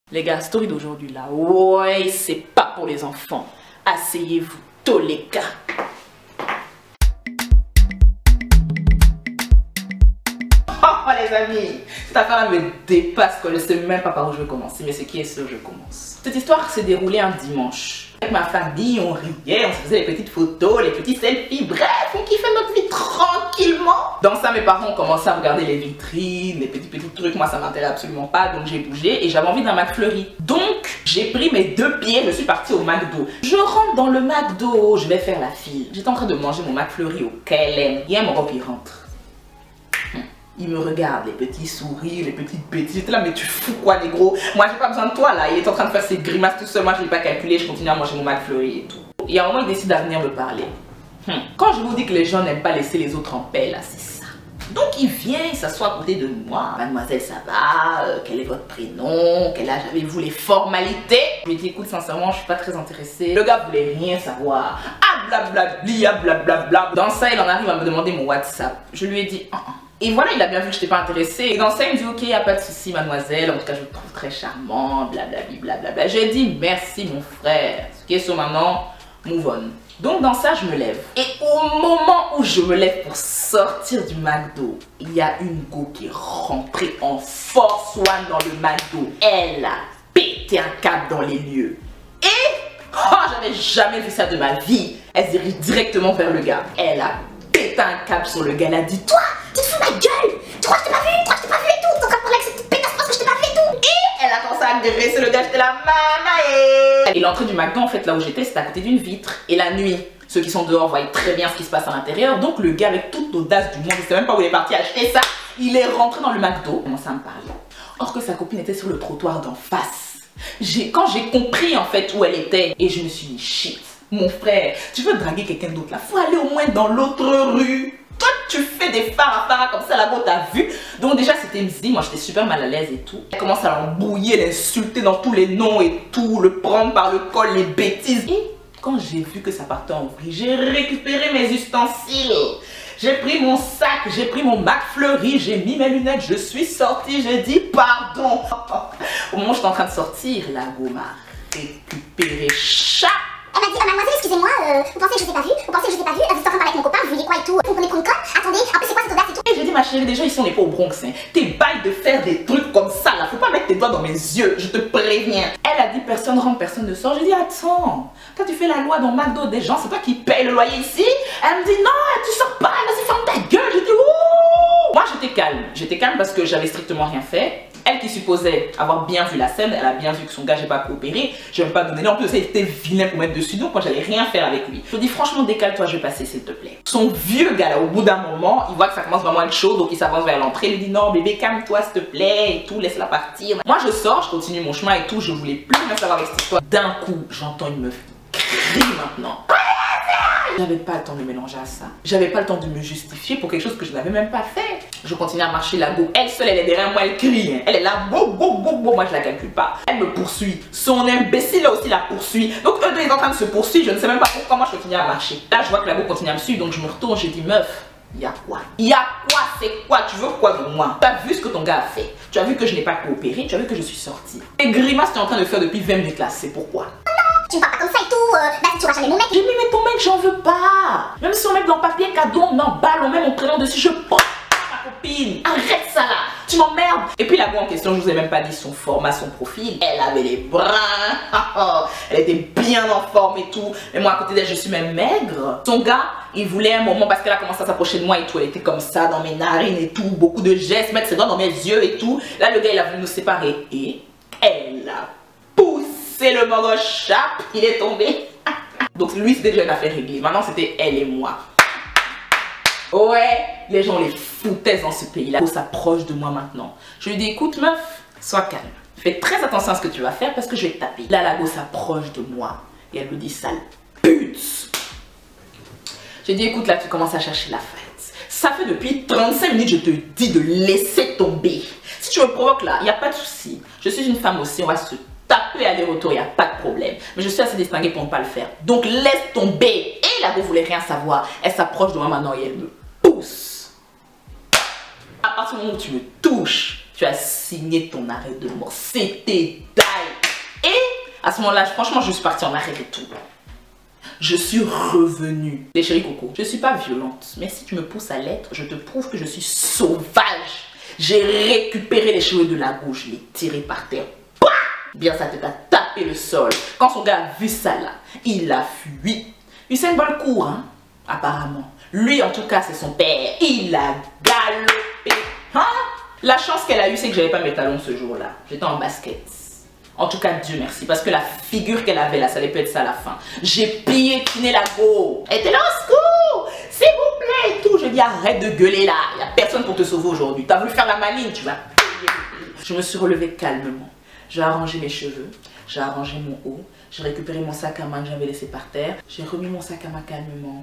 Les gars, story d'aujourd'hui là, ouais, c'est pas pour les enfants. Asseyez-vous, tous les gars. Oh les amis, cette affaire me dépasse quoi, je sais même pas par où je vais commencer, mais ce qui est sûr, je commence. Cette histoire s'est déroulée un dimanche. Avec ma famille, on riait, on se faisait les petites photos, les petits selfies, bref, on kiffait notre vie tranquillement. Dans ça, mes parents ont commencé à regarder les vitrines, les petits trucs, moi ça m'intéresse absolument pas, donc j'ai bougé et j'avais envie d'un McFlurry. Donc, j'ai pris mes deux pieds, je suis partie au McDo. Je rentre dans le McDo, je vais faire la file. J'étais en train de manger mon McFlurry au KLM. Il y a mon gars qui rentre. Il me regarde, les petits sourires, les petites bêtises. J'étais là, mais tu fous quoi, négro? Moi, j'ai pas besoin de toi, là. Il est en train de faire ses grimaces tout seul. Moi, je l'ai pas calculé. Je continue à manger mon McFlurry et tout. Il y a un moment, il décide à venir me parler. Quand je vous dis que les gens n'aiment pas laisser les autres en paix, là, c'est ça. Donc, il vient, il s'assoit à côté de moi. Mademoiselle, ça va? Quel est votre prénom? Quel âge avez-vous? Les formalités? Je lui ai dit, écoute, sincèrement, je suis pas très intéressée. Le gars voulait rien savoir. Ah, blablabli, ah, blablabla. Dans ça, il en arrive à me demander mon WhatsApp. Je lui ai dit, Et voilà, il a bien vu que je n'étais pas intéressée. Et dans ça, il me dit, ok, y a pas de souci, mademoiselle. En tout cas, je vous trouve très charmant, blablabli, blablabla. J'ai dit, merci, mon frère. Ce qui est sur maintenant, move on. Donc, dans ça, je me lève. Et au moment où je me lève pour sortir du McDo, il y a une go qui est rentrée en force one dans le McDo. Elle a pété un câble dans les lieux. Et, j'avais jamais vu ça de ma vie. Elle se dirige directement vers le gars. Elle a pété un câble sur le gars. Elle a dit, toi, tu te fous de ma gueule! Tu crois que je t'ai pas vu? Tu crois que je t'ai pas vu et tout? T'es en train de parler avec cette petite pétasse parce que je t'ai pas vu et tout! Et elle a commencé à agresser le gars, j'étais là, mama. Et l'entrée du McDo, en fait, là où j'étais, c'était à côté d'une vitre. Et la nuit, ceux qui sont dehors voient très bien ce qui se passe à l'intérieur. Donc le gars, avec toute l'audace du monde, il sait même pas où il est parti acheter ça. Il est rentré dans le McDo, il commence à me parler. Or que sa copine était sur le trottoir d'en face. Quand j'ai compris en fait où elle était, et je me suis dit, shit, mon frère, tu veux draguer quelqu'un d'autre là, faut aller au moins dans l'autre rue. Toi, tu fais des farafara comme ça, la go t'as vu. Donc déjà, c'était midi, moi j'étais super mal à l'aise et tout. Elle commence à l'embrouiller, l'insulter dans tous les noms et tout, le prendre par le col, les bêtises. Et quand j'ai vu que ça partait en vrille, j'ai récupéré mes ustensiles. J'ai pris mon sac, j'ai pris mon McFlurry, j'ai mis mes lunettes, je suis sortie, j'ai dit pardon. Au moment où j'étais en train de sortir, la go m'a récupéré chaque. Elle m'a dit, mademoiselle, excusez-moi, vous pensez que je t'ai pas vu? Vous pensez que je t'ai pas vu? Vous êtes en train de parler avec mon copain, vous vouliez quoi et tout? Vous prenez pour une conne? Attendez, en plus c'est quoi cette audace et tout? Et j'ai dit, ma chérie, déjà ici on n'est pas au Bronx, hein. T'es bail de faire des trucs comme ça là, faut pas mettre tes doigts dans mes yeux, je te préviens. Elle a dit, personne rentre, personne ne sort. J'ai dit, attends, toi tu fais la loi dans McDo des gens, c'est toi qui paye le loyer ici? Elle me dit, non, tu sors pas, vas-y, ferme ta gueule. J'ai dit, ouh! Moi j'étais calme parce que j'avais strictement rien fait. Elle qui supposait avoir bien vu la scène, elle a bien vu que son gars j'ai pas coopéré, je vais pas donner. En plus, elle était vilain pour mettre dessus, donc moi j'allais rien faire avec lui. Je lui dis franchement, décale-toi, je vais passer s'il te plaît. Son vieux gars là, au bout d'un moment, il voit que ça commence vraiment à être chaud, donc il s'avance vers l'entrée. Il lui dit non bébé, calme-toi s'il te plaît et tout, laisse-la partir. Moi je sors, je continue mon chemin et tout, je voulais plus rien savoir avec cette histoire. D'un coup, j'entends une meuf crier maintenant. J'avais pas le temps de me mélanger à ça. J'avais pas le temps de me justifier pour quelque chose que je n'avais même pas fait. Je continue à marcher la go. Elle seule, elle est derrière moi, elle crie. Hein. Elle est là, moi je la calcule pas. Elle me poursuit. Son imbécile là aussi la poursuit. Donc eux deux ils sont en train de se poursuivre. Je ne sais même pas pourquoi moi je continue à marcher. Là je vois que la go continue à me suivre, donc je me retourne, je dis meuf, y'a quoi? Y'a quoi? C'est quoi? Tu veux quoi de moi? Tu as vu ce que ton gars a fait? Tu as vu que je n'ai pas coopéré? Tu as vu que je suis sortie? Et grimace tu es en train de faire depuis 20 minutes là, c'est pourquoi? Tu me parles pas comme ça et tout, vas-y tu vas jamais mon mec. J'ai mis mais ton mec j'en veux pas. Même si on met dans papier cadeau, on emballe, on met mon prénom dessus, je prends ma copine. Arrête ça là, tu m'emmerdes. Et puis la go en question, je vous ai même pas dit son format, son profil. Elle avait les brins, elle était bien en forme et tout. Mais moi à côté d'elle je suis même maigre. Son gars, il voulait un moment parce qu'elle a commencé à s'approcher de moi et tout. Elle était comme ça dans mes narines et tout, beaucoup de gestes, mettre ses doigts dans mes yeux et tout. Là le gars il a voulu nous séparer et elle a poussé. C'est le morgo chap, il est tombé. Donc lui c'était déjà une affaire réglée. Maintenant c'était elle et moi. Ouais, les gens les foutaient dans ce pays-là. On s'approche de moi maintenant. Je lui dis écoute meuf, sois calme. Fais très attention à ce que tu vas faire parce que je vais te taper. Là la go s'approche de moi et elle me dit sale pute. J'ai dit écoute là tu commences à chercher la fête. Ça fait depuis 35 minutes je te dis de laisser tomber. Si tu me provoques là, il n'y a pas de souci. Je suis une femme aussi, on va se taper aller-retour, il n'y a pas de problème. Mais je suis assez distinguée pour ne pas le faire. Donc laisse tomber. Et la go voulait rien savoir. Elle s'approche de moi maintenant et elle me pousse. À partir du moment où tu me touches, tu as signé ton arrêt de mort. C'était dalle. À ce moment-là, franchement, je suis partie en arrêt de tout. Je suis revenue. Les chéris coco, je suis pas violente, mais si tu me pousses à l'être, je te prouve que je suis sauvage. J'ai récupéré les cheveux de la gauche, je les tirés par terre. Bah! Bien sa tête a tapé le sol. Quand son gars a vu ça là, il a fui. Usain Bolt court, hein, apparemment. Lui, en tout cas, c'est son père. Il a galopé. Hein? La chance qu'elle a eue, c'est que j'avais pas mes talons ce jour-là. J'étais en basket. En tout cas, Dieu merci, parce que la figure qu'elle avait là, ça allait peut être ça à la fin. J'ai piétiné la go. Elle était là, au secours, s'il vous plaît, et tout. Je dis, arrête de gueuler là. Il n'y a personne pour te sauver aujourd'hui. Tu as voulu faire la maligne, tu vas payer. Je me suis relevée calmement. J'ai arrangé mes cheveux, j'ai arrangé mon haut, j'ai récupéré mon sac à main que j'avais laissé par terre. J'ai remis mon sac à main calmement.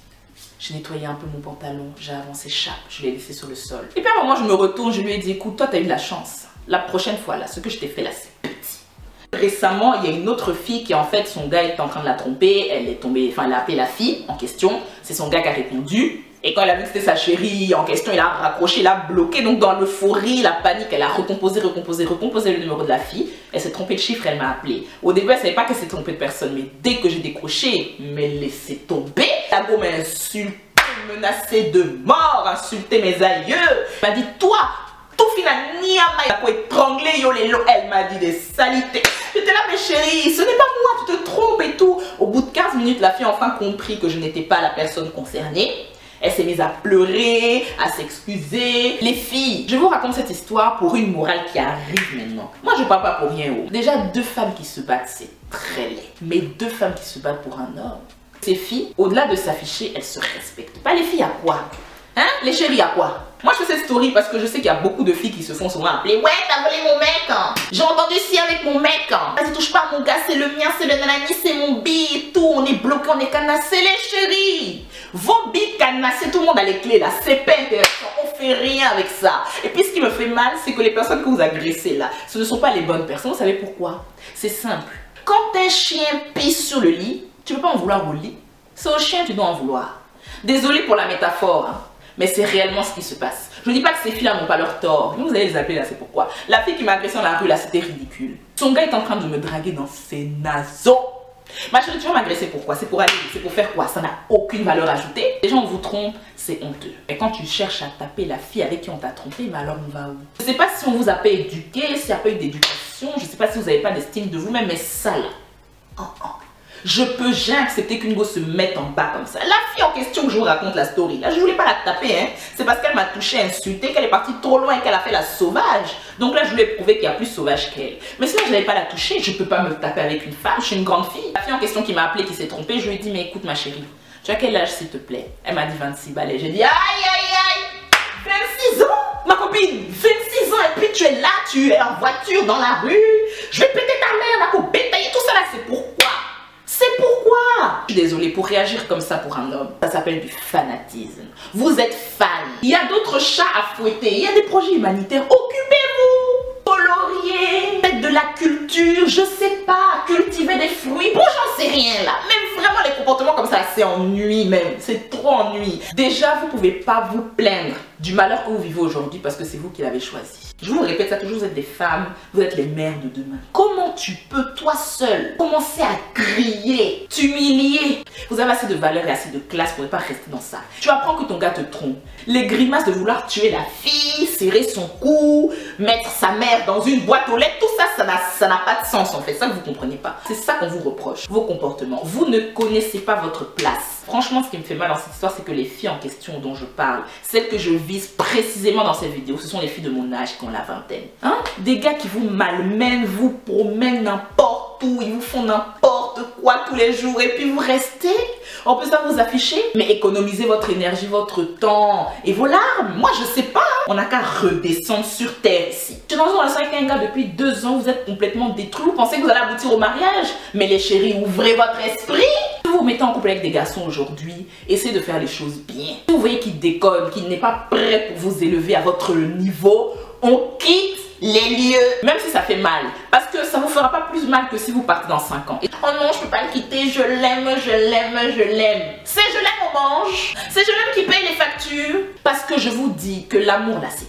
J'ai nettoyé un peu mon pantalon, j'ai avancé chape, je l'ai laissé sur le sol. Et puis à un moment, je me retourne, je lui ai dit, écoute, toi, tu as eu de la chance. La prochaine fois, là, ce que je t'ai fait là, c'est petit. Récemment, il y a une autre fille qui, en fait, son gars était en train de la tromper. Elle est tombée, enfin, elle a appelé la fille en question. C'est son gars qui a répondu. Et quand elle a vu que c'était sa chérie en question, il a raccroché, il a bloqué. Donc, dans l'euphorie, la panique, elle a recomposé le numéro de la fille. Elle s'est trompée de chiffre, elle m'a appelé. Au début, elle ne savait pas qu'elle s'est trompée de personne. Mais dès que j'ai décroché, mais laissé tomber. La go m'a insulté, menacé de mort, insulté mes aïeux. Elle m'a dit, toi, tout final, ni à ma étranglé, elle m'a dit des salités. J'étais là, mais chérie, ce n'est pas moi, tu te trompes et tout. Au bout de 15 minutes, la fille a enfin compris que je n'étais pas la personne concernée. Elle s'est mise à pleurer, à s'excuser. Les filles, je vous raconte cette histoire pour une morale qui arrive maintenant. Moi, je ne parle pas pour rien. Déjà, 2 femmes qui se battent, c'est très laid. Mais 2 femmes qui se battent pour un homme. Ces filles, au-delà de s'afficher, elles se respectent. Pas les filles à quoi? Hein? Les chéris à quoi? Moi je fais cette story parce que je sais qu'il y a beaucoup de filles qui se font souvent appeler. Ouais, t'as volé mon mec, hein. J'ai entendu si avec mon mec, hein. Vas-y, touche pas à mon gars, c'est le mien, c'est le nanani, c'est mon bi et tout. On est bloqué, on est canassé, les chéris. Vos billes canassés, tout le monde a les clés là. C'est pas intéressant, on fait rien avec ça. Et puis ce qui me fait mal, c'est que les personnes que vous agressez là, ce ne sont pas les bonnes personnes. Vous savez pourquoi? C'est simple. Quand un chien pisse sur le lit, tu ne peux pas en vouloir au lit. C'est au chien que tu dois en vouloir. Désolée pour la métaphore, hein. Mais c'est réellement ce qui se passe. Je ne dis pas que ces filles-là n'ont pas leur tort. Vous allez les appeler là, c'est pourquoi. La fille qui m'a agressé dans la rue là, c'était ridicule. Son gars est en train de me draguer dans ses naseaux. Ma chérie, tu vas m'agresser pourquoi? C'est pour aller, c'est pour faire quoi? Ça n'a aucune valeur ajoutée. Les gens vous trompent, c'est honteux. Mais quand tu cherches à taper la fille avec qui on t'a trompé, mais alors on va où? Je ne sais pas si on vous a pas éduqué, s'il n'y a pas eu d'éducation, je ne sais pas si vous n'avez pas d'estime de vous-même, mais ça là. Je peux jamais accepter qu'une go se mette en bas comme ça. La fille en question que je vous raconte la story, là, je voulais pas la taper, hein. C'est parce qu'elle m'a touché, insulté, qu'elle est partie trop loin et qu'elle a fait la sauvage. Donc là, je lui ai prouvé qu'il y a plus sauvage qu'elle. Mais sinon, je n'avais pas la toucher, je peux pas me taper avec une femme, je suis une grande fille. La fille en question qui m'a appelé, qui s'est trompée, je lui ai dit, mais écoute ma chérie, tu as quel âge s'il te plaît? Elle m'a dit 26 balais. J'ai dit, aïe aïe aïe, 26 ans, ma copine, 26 ans, et puis tu es là, tu es en voiture dans la rue, je vais péter ta mère, ma copine, et tout ça là, c'est pourquoi? C'est pourquoi. Je suis désolée, pour réagir comme ça pour un homme, ça s'appelle du fanatisme. Vous êtes fan. Il y a d'autres chats à fouetter. Il y a des projets humanitaires. Occupez-vous. Colorier. Faites de la culture. Je sais pas. Cultiver des fruits. Bon, j'en sais rien là. Mais vraiment, les comportements comme ça, c'est ennui même. C'est trop ennui. Déjà, vous pouvez pas vous plaindre du malheur que vous vivez aujourd'hui parce que c'est vous qui l'avez choisi. Je vous répète ça toujours, vous êtes des femmes, vous êtes les mères de demain. Comment tu peux, toi seule, commencer à crier, t'humilier? Vous avez assez de valeur et assez de classe pour ne pas rester dans ça. Tu apprends que ton gars te trompe. Les grimaces de vouloir tuer la fille, serrer son cou, mettre sa mère dans une boîte aux lettres, tout ça, ça n'a pas de sens en fait. Ça que vous ne comprenez pas. C'est ça qu'on vous reproche, vos comportements. Vous ne connaissez pas votre place. Franchement, ce qui me fait mal dans cette histoire, c'est que les filles en question dont je parle, celles que je vise précisément dans cette vidéo, ce sont les filles de mon âge qui ont la vingtaine. Hein? Des gars qui vous malmènent, vous promènent n'importe où, ils vous font n'importe quoi tous les jours et puis vous restez. On peut ça vous afficher, mais économisez votre énergie, votre temps et vos larmes. Moi, je sais pas. On n'a qu'à redescendre sur terre ici. Je suis dans une relation avec un gars depuis 2 ans, vous êtes complètement détruits. Vous pensez que vous allez aboutir au mariage? Mais les chéris, ouvrez votre esprit. Si vous vous mettez en couple avec des garçons aujourd'hui, essayez de faire les choses bien. Si vous voyez qu'il déconne, qu'il n'est pas prêt pour vous élever à votre niveau, on quitte les lieux, même si ça fait mal, parce que ça vous fera pas plus mal que si vous partez dans 5 ans. Et, oh non, je peux pas le quitter, je l'aime, je l'aime, je l'aime. C'est je l'aime, on mange. C'est je l'aime qui paye les factures. Parce que je vous dis que l'amour là, c'est pas ça.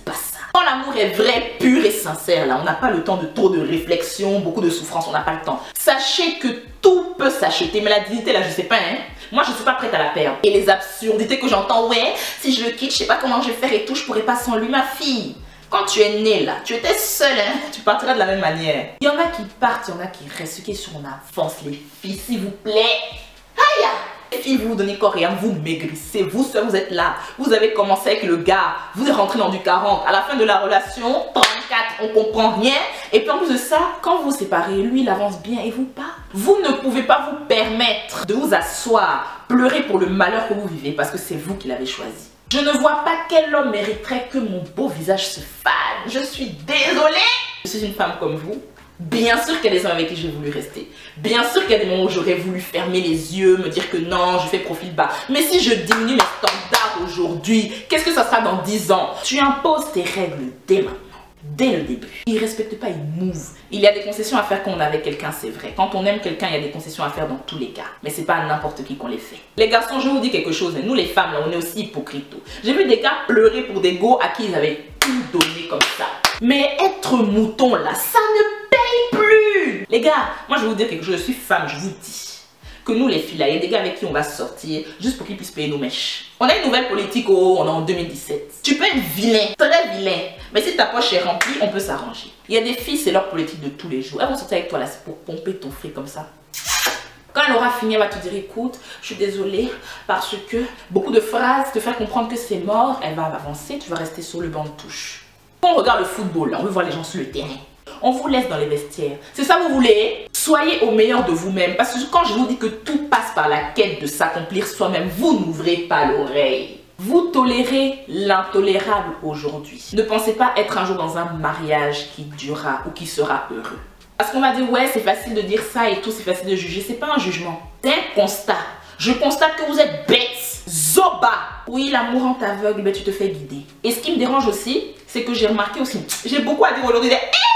Quand l'amour est vrai, pur et sincère, là, on n'a pas le temps de trop de réflexion, beaucoup de souffrance, on n'a pas le temps. Sachez que tout peut s'acheter, mais la dignité, là, je sais pas, hein. Moi, je suis pas prête à la perdre. Et les absurdités que j'entends, ouais, si je le quitte, je sais pas comment je vais faire et tout, je pourrais pas sans lui, ma fille. Quand tu es née là, tu étais seule, hein, tu partiras de la même manière. Il y en a qui partent, il y en a qui restent. Ce qui est sûr, on avance, les filles, s'il vous plaît. Aïe! Les filles, vous vous donnez corps et âme, vous maigrissez, vous seuls, vous êtes là. Vous avez commencé avec le gars, vous êtes rentré dans du 40. À la fin de la relation, 34, on comprend rien. Et puis en plus de ça, quand vous vous séparez, lui, il avance bien et vous pas. Vous ne pouvez pas vous permettre de vous asseoir, pleurer pour le malheur que vous vivez parce que c'est vous qui l'avez choisi. Je ne vois pas quel homme mériterait que mon beau visage se fane. Je suis désolée. Je suis une femme comme vous. Bien sûr qu'il y a des hommes avec qui j'ai voulu rester. Bien sûr qu'il y a des moments où j'aurais voulu fermer les yeux, me dire que non, je fais profil bas. Mais si je diminue mes standards aujourd'hui, qu'est-ce que ça sera dans 10 ans? Tu imposes tes règles dès maintenant. Dès le début. Il ne respecte pas, il move. Il y a des concessions à faire quand on est avec quelqu'un, c'est vrai. Quand on aime quelqu'un, il y a des concessions à faire dans tous les cas. Mais c'est pas à n'importe qui qu'on les fait. Les garçons, je vous dis quelque chose. Nous les femmes, là, on est aussi hypocrites. J'ai vu des gars pleurer pour des go à qui ils avaient tout donné comme ça. Mais être mouton là, ça ne paye plus. Les gars, moi je vais vous dire quelque chose. Je suis femme, je vous dis que nous les filles là, il y a des gars avec qui on va sortir juste pour qu'ils puissent payer nos mèches. On a une nouvelle politique, oh, on est en 2017. Tu peux être vilain, très vilain, mais si ta poche est remplie, on peut s'arranger. Il y a des filles, c'est leur politique de tous les jours. Elles vont sortir avec toi là, c'est pour pomper ton fric comme ça. Quand elle aura fini, elle va te dire écoute, je suis désolée parce que beaucoup de phrases te faire comprendre que c'est mort. Elle va avancer, tu vas rester sur le banc de touche. Quand on regarde le football, là, on veut voir les gens sur le terrain. On vous laisse dans les vestiaires. C'est ça vous voulez? Soyez au meilleur de vous-même. Parce que quand je vous dis que tout passe par la quête de s'accomplir soi-même, vous n'ouvrez pas l'oreille. Vous tolérez l'intolérable aujourd'hui. Ne pensez pas être un jour dans un mariage qui durera ou qui sera heureux. Parce qu'on va dire ouais c'est facile de dire ça et tout, c'est facile de juger. C'est pas un jugement, c'est un constat. Je constate que vous êtes bête, zoba. Oui, l'amour rend aveugle, mais tu te fais guider. Et ce qui me dérange aussi, c'est que j'ai remarqué aussi, j'ai beaucoup à dire aujourd'hui.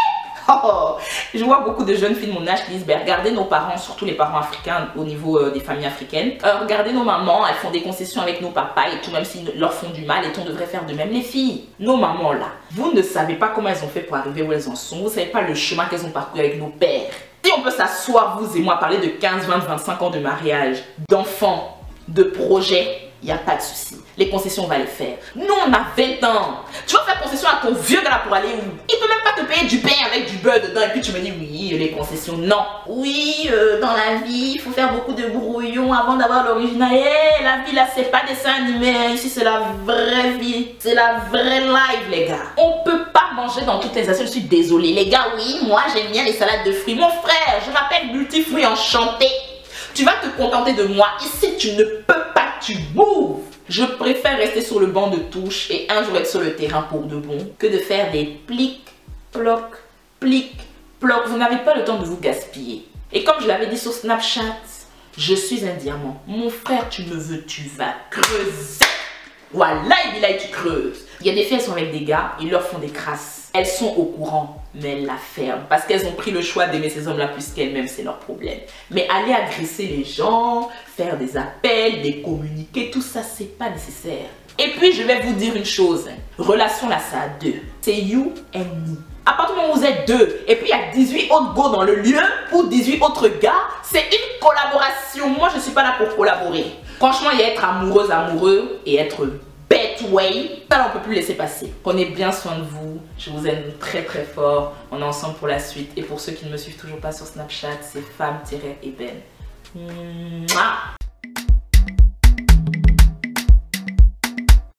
Oh, je vois beaucoup de jeunes filles de mon âge qui disent ben, regardez nos parents, surtout les parents africains au niveau des familles africaines. Regardez nos mamans, elles font des concessions avec nos papas et tout, même s'ils leur font du mal et on devrait faire de même. Les filles, nos mamans là, vous ne savez pas comment elles ont fait pour arriver où elles en sont. Vous ne savez pas le chemin qu'elles ont parcouru avec nos pères. Si on peut s'asseoir, vous et moi, parler de 15, 20, 25 ans de mariage, d'enfants, de projets, il n'y a pas de souci. Les concessions, on va les faire. Nous, on a 20 ans. Tu vas faire concession à ton vieux gars pour aller où? Il peut même pas te payer du pain avec du beurre dedans. Et puis tu me dis, oui, les concessions, non. Oui, dans la vie, il faut faire beaucoup de brouillons avant d'avoir l'original. Hey, la vie, là, c'est pas dessin animé. Ici, c'est la vraie vie. C'est la vraie live, les gars. On peut pas manger dans toutes les assiettes. Je suis désolée. Les gars, oui, moi, j'aime bien les salades de fruits. Mon frère, je m'appelle multifruits enchanté. Tu vas te contenter de moi. Ici, tu ne peux pas, tu moves. Je préfère rester sur le banc de touche et un jour être sur le terrain pour de bon que de faire des plic, ploc, plic, ploc. Vous n'avez pas le temps de vous gaspiller. Et comme je l'avais dit sur Snapchat, je suis un diamant. Mon frère, tu me veux, tu vas creuser. Voilà, et tu creuses. Il y a des filles, elles sont avec des gars, ils leur font des crasses. Elles sont au courant, mais elles la ferment. Parce qu'elles ont pris le choix d'aimer ces hommes-là plus qu'elles-mêmes, c'est leur problème. Mais aller agresser les gens, faire des appels, les communiquer, tout ça, c'est pas nécessaire. Et puis, je vais vous dire une chose. Relation là, c'est à deux. C'est you and me. À partir du moment où vous êtes deux, et puis il y a 18 autres go dans le lieu, ou 18 autres gars, c'est une collaboration. Moi, je ne suis pas là pour collaborer. Franchement, il y a être amoureuse, amoureux, et être bête way. Ça, on ne peut plus laisser passer. Prenez bien soin de vous. Je vous aime très très fort. On est ensemble pour la suite. Et pour ceux qui ne me suivent toujours pas sur Snapchat, c'est femme-eben.